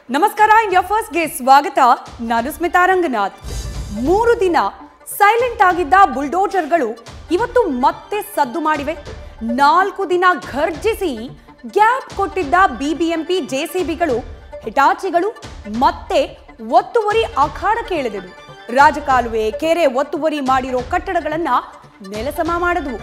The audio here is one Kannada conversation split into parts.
ನಮಸ್ಕಾರ ಇಂಡಿಯಾ ಫಸ್ಟ್ ಗೆ ಸ್ವಾಗತ. ನಾನು ಸ್ಮಿತಾ ರಂಗನಾಥ್. 3 ದಿನ ಸೈಲೆಂಟ್ ಆಗಿದ್ದ ಬುಲ್ಡೋಜರ್ಗಳು ಇವತ್ತು ಮತ್ತೆ ಸದ್ದು ಮಾಡಿವೆ. 4 ದಿನ ಘರ್ಜಿಸಿ ಗ್ಯಾಪ್ ಕೊಟ್ಟಿದ್ದ ಬಿಬಿಎಂಪಿ ಜೆಸಿಬಿಗಳು ಹಿಟಾಚಿಗಳು ಮತ್ತೆ ಒತ್ತುವರಿ ಅಖಾಡಕ್ಕೆ ಇಳಿದವು. ರಾಜಕಾಲುವೆ ಕೆರೆ ಒತ್ತುವರಿ ಮಾಡಿರೋ ಕಟ್ಟಡಗಳನ್ನ ನೆಲಸಮ ಮಾಡಿದವು.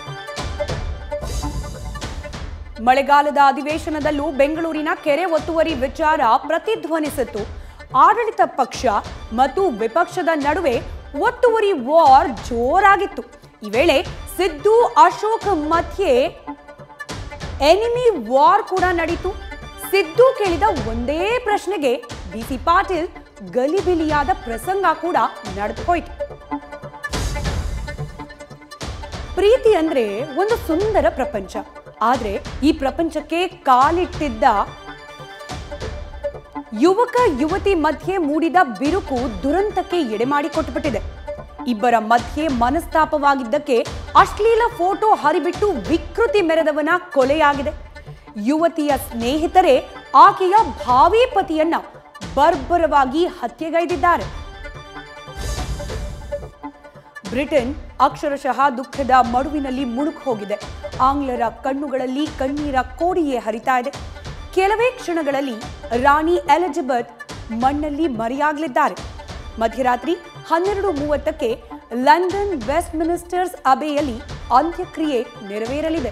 ಮಳೆಗಾಲದ ಅಧಿವೇಶನದಲ್ಲೂ ಬೆಂಗಳೂರಿನ ಕೆರೆ ಒತ್ತುವರಿ ವಿಚಾರ ಪ್ರತಿಧ್ವನಿಸಿತ್ತು. ಆಡಳಿತ ಪಕ್ಷ ಮತ್ತು ವಿಪಕ್ಷದ ನಡುವೆ ಒತ್ತುವರಿ ವಾರ್ ಜೋರಾಗಿತ್ತು. ಈ ವೇಳೆ ಸಿದ್ದು ಅಶೋಕ್ ಮಧ್ಯೆ ಎನಿಮಿ ವಾರ್ ಕೂಡ ನಡೀತು. ಸಿದ್ದು ಕೇಳಿದ ಒಂದೇ ಪ್ರಶ್ನೆಗೆ ಬಿಸಿ ಪಾಟೀಲ್ ಗಲಿಬಿಲಿಯಾದ ಪ್ರಸಂಗ ಕೂಡ ನಡೆದುಹೋಯಿತು. ಪ್ರೀತಿ ಅಂದ್ರೆ ಒಂದು ಸುಂದರ ಪ್ರಪಂಚ. ಆದ್ರೆ ಈ ಪ್ರಪಂಚಕ್ಕೆ ಕಾಲಿಟ್ಟಿದ್ದ ಯುವಕ ಯುವತಿ ಮಧ್ಯೆ ಮೂಡಿದ ಬಿರುಕು ದುರಂತಕ್ಕೆ ಎಡೆಮಾಡಿಕೊಟ್ಟುಬಿಟ್ಟಿದೆ. ಇಬ್ಬರ ಮಧ್ಯೆ ಮನಸ್ತಾಪವಾಗಿದ್ದಕ್ಕೆ ಅಶ್ಲೀಲ ಫೋಟೋ ಹರಿಬಿಟ್ಟು ವಿಕೃತಿ ಮೆರೆದವನ ಕೊಲೆಯಾಗಿದೆ. ಯುವತಿಯ ಸ್ನೇಹಿತರೇ ಆಕೆಯ ಭಾವಿ ಪತಿಯನ್ನ ಬರ್ಬರವಾಗಿ ಹತ್ಯೆಗೈದಿದ್ದಾರೆ. ಬ್ರಿಟನ್ ಅಕ್ಷರಶಃ ದುಃಖದ ಮಡುವಿನಲ್ಲಿ ಮುಳುಗಿ ಹೋಗಿದೆ. ಆಂಗ್ಲರ ಕಣ್ಣುಗಳಲ್ಲಿ ಕಣ್ಣೀರ ಕೋಡಿಯೇ ಹರಿತಾ ಇದೆ. ಕೆಲವೇ ಕ್ಷಣಗಳಲ್ಲಿ ರಾಣಿ ಎಲಿಜಬೆತ್ ಮಣ್ಣಲ್ಲಿ ಮರೆಯಾಗಲಿದ್ದಾರೆ. ಮಧ್ಯರಾತ್ರಿ 12:30ಕ್ಕೆ ಲಂಡನ್ ವೆಸ್ಟ್ ಮಿನಿಸ್ಟರ್ಸ್ ಅಬೆಯಲ್ಲಿ ಅಂತ್ಯಕ್ರಿಯೆ ನೆರವೇರಲಿದೆ.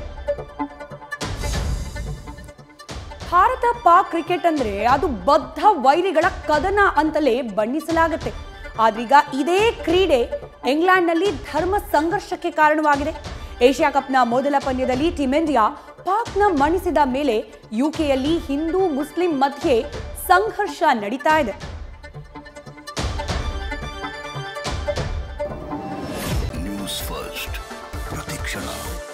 ಭಾರತ ಪಾಕ್ ಕ್ರಿಕೆಟ್ ಅಂದ್ರೆ ಅದು ಬದ್ಧ ವೈರಿಗಳ ಕದನ ಅಂತಲೇ ಬಣ್ಣಿಸಲಾಗುತ್ತೆ. ಆದ್ರೀಗ ಇದೇ ಕ್ರೀಡೆ ಇಂಗ್ಲೆಂಡ್ನಲ್ಲಿ ಧರ್ಮ ಸಂಘರ್ಷಕ್ಕೆ ಕಾರಣವಾಗಿದೆ. ಏಷ್ಯಾ ಕಪ್ನ ಮೊದಲ ಪಂದ್ಯದಲ್ಲಿ ಟೀಮ್ ಇಂಡಿಯಾ ಪಾಕ್ನ ಮಣಿಸಿದ ಮೇಲೆ ಯುಕೆಯಲ್ಲಿ ಹಿಂದೂ ಮುಸ್ಲಿಂ ಮಧ್ಯೆ ಸಂಘರ್ಷ ನಡೀತಾ ಇದೆ. ನ್ಯೂಸ್ ಫಸ್ಟ್ ಪ್ರತಿಕ್ಷಣ.